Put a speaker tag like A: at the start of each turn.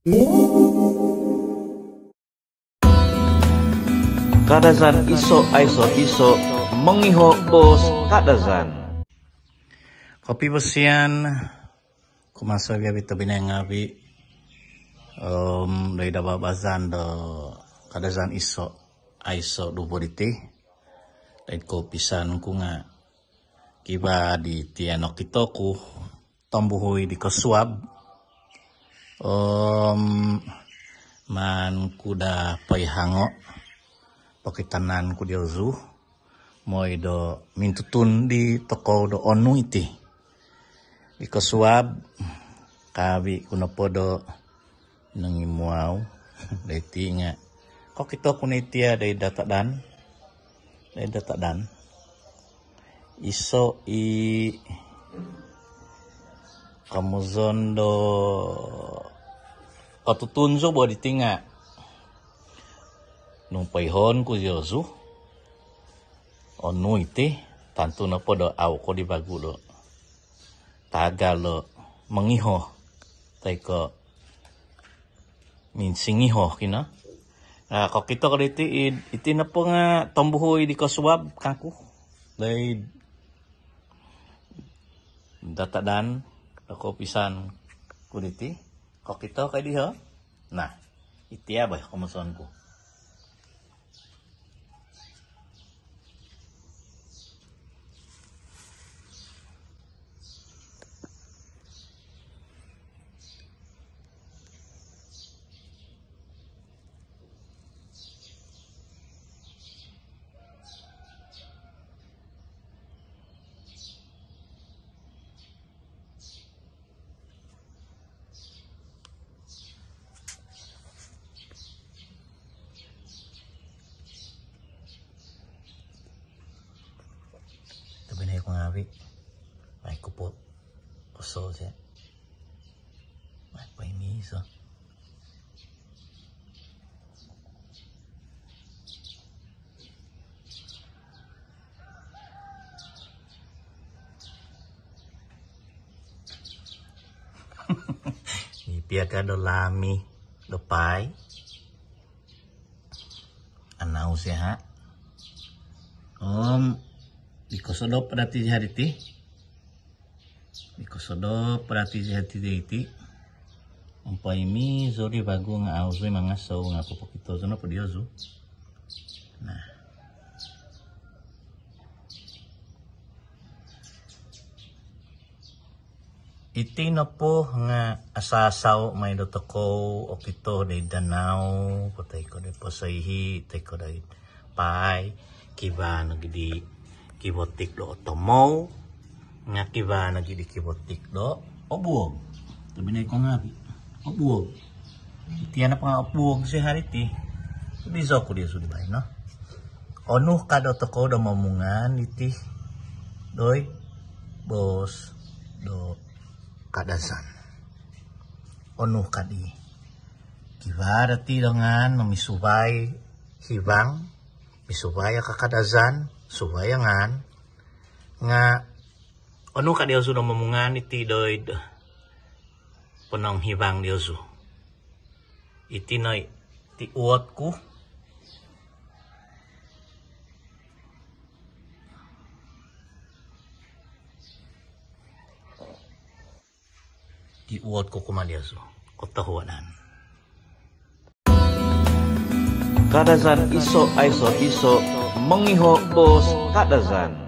A: Kadazan iso iso mengiho bos kadazan.
B: Kopi besian kumasa gabi tabina ngabi dari daba bazan do kadazan iso do boditi dari kopi san kunga kiba di tianok kitoku tombuhui di kosuab man kuda pai hango pakitanan ku diozu moy do mintutun di toko do onu iti di kosuab kabi kuno podo nangimuau deti nga kok kita kunitia dari data dan iso i kamuzon do patutunzo bo ditinga nung paihon ku yozu onu iti tantu na podo aw ko di bagu do tagal lo mengiho taiko minsingiho kina kok kita kalau iti na po nga tombuhoy di kasuab kaku day datadan ako pisan kuniti kok kita kay diha nah iti abay kumuson ko. Binay ko nga bi ay kupot uso siya ay paimiso ipiaga do lami do pai anau siya ha Dikosodo perhati hariti, dikosodo perhati hati iti, umpaimi zori bagu nga auzo mga so nga popokito zono podiozu. Nah, iti na po nga asasaw may dotoko okito de danau potay ko de posaihi tay ko de pai kiba nagdi kibotik do otomo nga kiba nagi di kibotik do obuog tabinay ko nga obuog iti na pa nga obuog si hariti bizo ko di sudibay no onu kado toko do mamungan iti doy bos do kadazan onu kadi kiba dati dengan memisubay hibang misubaya kakadazan subayangan nga ano ka diyoso na mamungan iti doy punong hibang diyoso iti na ti uot ko ti uot ko kumadiyoso kotahuanan
A: Kadazan iso mengiho bos kadazan.